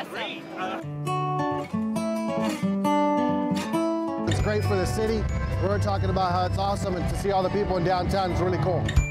Great. It's great for the city. We're talking about how it's awesome, and to see all the people in downtown is really cool.